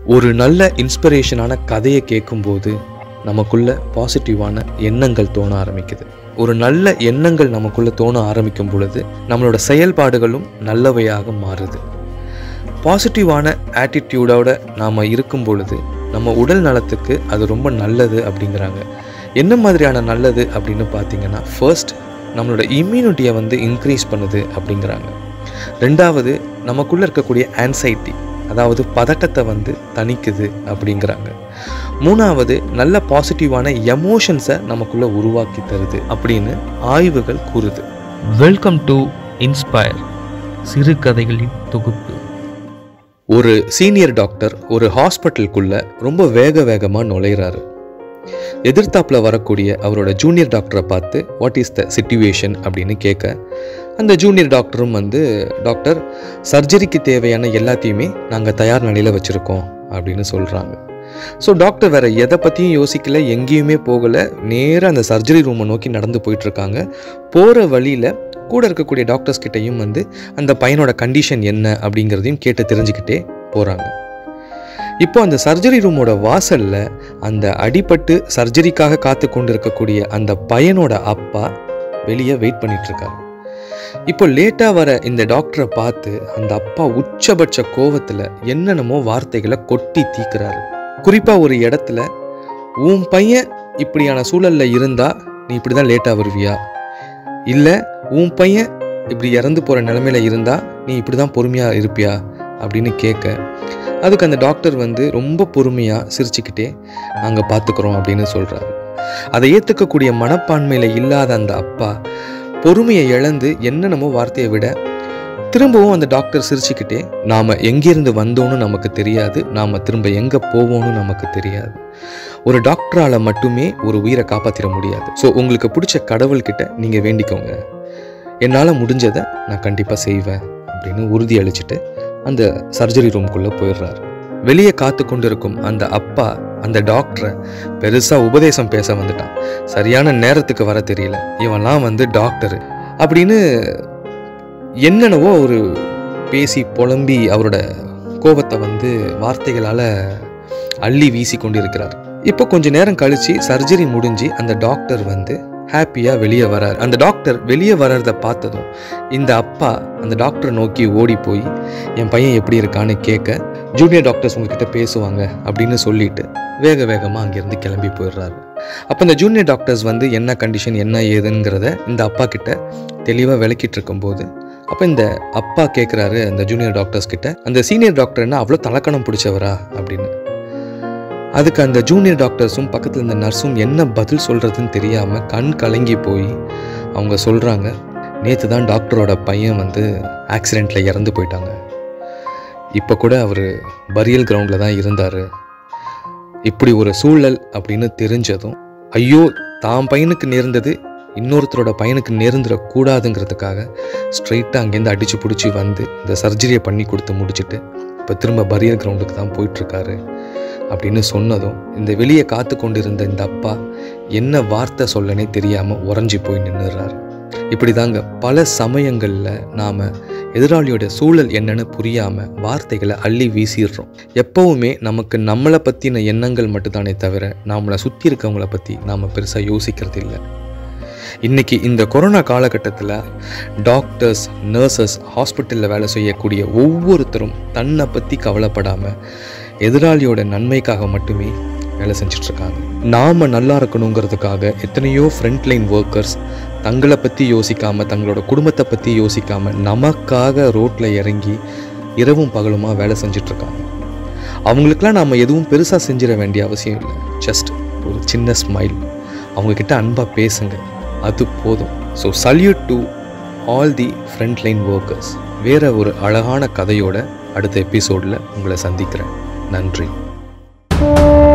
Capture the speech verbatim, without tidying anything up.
ஒரு நல்ல இன்ஸ்பிரேஷனான கதையை கேட்கும்போது நமக்குள்ள பாசிட்டிவான எண்ணங்கள் தோண ஆரம்பிக்குது. ஒரு நல்ல எண்ணங்கள் நமக்குள்ள தோண ஆரம்பிக்கும் பொழுது நம்மளோட செயல்பாடுகளும் நல்லவையாக மாறுது. பாசிட்டிவான ஆட்டிடியூடோட நாம் இருக்கும் பொழுது நம்ம உடல் நலத்துக்கு அது ரொம்ப நல்லது அப்படிங்கிறாங்க. என்ன மாதிரியான நல்லது அப்படின்னு பார்த்தீங்கன்னா, ஃபர்ஸ்ட் நம்மளோட இம்யூனிட்டியை வந்து இன்க்ரீஸ் பண்ணுது அப்படிங்கிறாங்க. ரெண்டாவது, நமக்குள்ளே இருக்கக்கூடிய ஆன்சைட்டி, அதாவது பதட்டத்தை வந்து தணிக்குது அப்படிங்கிறாங்க. மூணாவது, நல்ல பாசிட்டிவான எமோஷன்ஸை நமக்குள்ளே உருவாக்கி தருது அப்படின்னு ஆய்வுகள் கூறுது. வெல்கம் டு இன்ஸ்பயர் சிறுகதைகளின் தொகுப்பு. ஒரு சீனியர் டாக்டர் ஒரு ஹாஸ்பிட்டலுக்குள்ளே ரொம்ப வேக வேகமாக நுழையிறாரு. எதிர்த்தாப்பில் வரக்கூடிய அவரோட ஜூனியர் டாக்டரை பார்த்து வாட் இஸ் த சிச்சுவேஷன் அப்படின்னு கேட்க, அந்த ஜூனியர் டாக்டரும் வந்து, டாக்டர், சர்ஜரிக்கு தேவையான எல்லாத்தையுமே நாங்கள் தயார் நிலையில் வச்சுருக்கோம் அப்படின்னு சொல்கிறாங்க. ஸோ டாக்டர் வேறு எதை பற்றியும் யோசிக்கலை, எங்கேயுமே போகலை, நேராக அந்த சர்ஜரி ரூமை நோக்கி நடந்து போயிட்டுருக்காங்க. போகிற வழியில் கூட இருக்கக்கூடிய டாக்டர்ஸ் கிட்டையும் வந்து அந்த பையனோட கண்டிஷன் என்ன அப்படிங்கிறதையும் கேட்டு தெரிஞ்சுக்கிட்டே போகிறாங்க. இப்போ அந்த சர்ஜரி ரூமோட வாசலில் அந்த அடிபட்டு சர்ஜரிக்காக காத்து கொண்டு இருக்கக்கூடிய அந்த பையனோட அப்பா வெளியே வெயிட் பண்ணிகிட்ருக்காரு. இப்போ லேட்டாக வர இந்த டாக்டரை பார்த்து அந்த அப்பா உச்சபட்ச கோவத்தில் என்னென்னமோ வார்த்தைகளை கொட்டி தீக்குறாரு. குறிப்பாக ஒரு இடத்துல, உன் பையன் இப்படியான சூழலில் இருந்தால் நீ இப்படி தான் லேட்டாக வருவியா, இல்லை உன் பையன் இப்படி இறந்து போகிற நிலமையில இருந்தால் நீ இப்படி தான் பொறுமையாக இருப்பியா அப்படின்னு கேட்க, அதுக்கு அந்த டாக்டர் வந்து ரொம்ப பொறுமையாக சிரிச்சுக்கிட்டே நாங்கள் பார்த்துக்குறோம் அப்படின்னு சொல்கிறாரு. அதை ஏற்றுக்கக்கூடிய மனப்பான்மையில் இல்லாத அந்த அப்பா பொறுமையை இழந்து என்னென்னமோ வார்த்தையை விட திரும்பவும் அந்த டாக்டர் சிரிச்சுக்கிட்டே, நாம் எங்கேருந்து வந்தோன்னு நமக்கு தெரியாது, நாம் திரும்ப எங்கே போவோன்னு நமக்கு தெரியாது, ஒரு டாக்டரால் மட்டுமே ஒரு உயிரை காப்பாற்றிட முடியாது, ஸோ உங்களுக்கு பிடிச்ச கடவுள்கிட்ட நீங்கள் வேண்டிக்கோங்க, என்னால் முடிஞ்சதை நான் கண்டிப்பாக செய்வேன் அப்படின்னு உறுதி அளிச்சுட்டு அந்த சர்ஜரி ரூம்குள்ளே போயிடுறாரு. வெளியே காத்து கொண்டு இருக்கும் அந்த அப்பா அந்த டாக்டரை பெருசாக உபதேசம் பேச வந்துட்டான். சரியான நேரத்துக்கு வர தெரியல, இவன்லாம் வந்து டாக்டரு அப்படின்னு என்னென்னவோ ஒரு பேசி புலம்பி அவரோட கோபத்தை வந்து வார்த்தைகளால் அள்ளி வீசி கொண்டு இருக்கிறார். இப்போ கொஞ்ச நேரம் கழித்து சர்ஜரி முடிஞ்சு அந்த டாக்டர் வந்து ஹாப்பியாக வெளியே வரார். அந்த டாக்டர் வெளியே வர்றதை பார்த்ததும் இந்த அப்பா அந்த டாக்டரை நோக்கி ஓடி போய், என் பையன் எப்படி இருக்கான்னு கேட்க, ஜூனியர் டாக்டர்ஸ் உங்ககிட்ட பேசுவாங்க அப்படின்னு சொல்லிட்டு வேக வேகமாக அங்கேருந்து கிளம்பி போயிடுறாரு. அப்போ இந்த ஜூனியர் டாக்டர்ஸ் வந்து என்ன கண்டிஷன் என்ன ஏதுங்கிறத இந்த அப்பா கிட்ட தெளிவாக விளக்கிட்டு இருக்கும்போது, அப்போ இந்த அப்பா கேட்குறாரு அந்த ஜூனியர் டாக்டர்ஸ் கிட்ட, அந்த சீனியர் டாக்டர் என்ன அவ்வளோ தலக்கணம் பிடிச்சவரா அப்படின்னு. அதுக்கு அந்த ஜூனியர் டாக்டர்ஸும் பக்கத்தில் இருந்த நர்ஸும் என்ன பதில் சொல்கிறதுன்னு தெரியாமல் கண் கலங்கி போய் அவங்க சொல்கிறாங்க, நேற்று தான் டாக்டரோட பையன் வந்து ஆக்சிடெண்ட்டில் இறந்து போயிட்டாங்க, இப்போ கூட அவர் பரியல் கிரவுண்டில் தான் இருந்தார். இப்படி ஒரு சூழல் அப்படின்னு தெரிஞ்சதும், ஐயோ தான் பையனுக்கு நேர்ந்தது இன்னொருத்தரோட பையனுக்கு நேர்ந்துடக்கூடாதுங்கிறதுக்காக ஸ்ட்ரெயிட்டாக அங்கேருந்து அடித்து பிடிச்சி வந்து இந்த சர்ஜரியை பண்ணி கொடுத்து முடிச்சுட்டு இப்போ திரும்ப பரியல் கிரவுண்டுக்கு தான் போயிட்டுருக்காரு அப்படின்னு சொன்னதும், இந்த வெளியே காத்து கொண்டு இருந்த இந்த அப்பா என்ன வார்த்தை சொல்லனே தெரியாமல் உறைஞ்சி போய் நின்றுறாரு. இப்படி தாங்க பல சமயங்களில் நாம் எதிராளியோட சூழல் என்னன்னு புரியாமல் வார்த்தைகளை அள்ளி வீசிடுறோம். எப்போவுமே நமக்கு நம்மளை பற்றின எண்ணங்கள் மட்டும்தானே தவிர நம்மளை சுற்றி இருக்கவங்கள பற்றி நாம் பெருசாக யோசிக்கிறது இல்லை. இன்றைக்கி இந்த கொரோனா காலகட்டத்தில் டாக்டர்ஸ், நர்சஸ், ஹாஸ்பிட்டலில் வேலை செய்யக்கூடிய ஒவ்வொருத்தரும் தன்னை பற்றி கவலைப்படாமல் எதிராளியோட நன்மைக்காக மட்டுமே வேலை செஞ்சிட்ருக்காங்க. நாம் நல்லா இருக்கணுங்கிறதுக்காக எத்தனையோ ஃப்ரண்ட்லைன் ஒர்க்கர்ஸ் தங்களை பற்றி யோசிக்காமல், தங்களோட குடும்பத்தை பற்றி யோசிக்காமல் நமக்காக ரோட்டில் இறங்கி இரவும் பகலுமாக வேலை செஞ்சிட்ருக்காங்க. அவங்களுக்கெல்லாம் நாம் எதுவும் பெருசாக செஞ்சிட வேண்டிய அவசியம் இல்லை. ஜஸ்ட் ஒரு சின்ன ஸ்மைல், அவங்கக்கிட்ட அன்பாக பேசுங்க, அது போதும். So salute to all the frontline workers. வேறு ஒரு அழகான கதையோட அடுத்த எபிசோடில் உங்களை சந்திக்கிறேன். நன்றி.